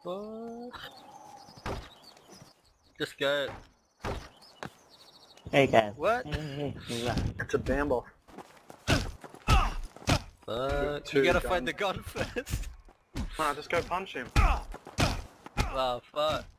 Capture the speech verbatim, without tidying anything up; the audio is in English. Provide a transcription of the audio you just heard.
What? Just go. Hey guys. What? Hey, hey, hey, It's a bambo. Fuck. Two You gotta guns. find the gun first. Nah, just go punch him. Wow, fuck.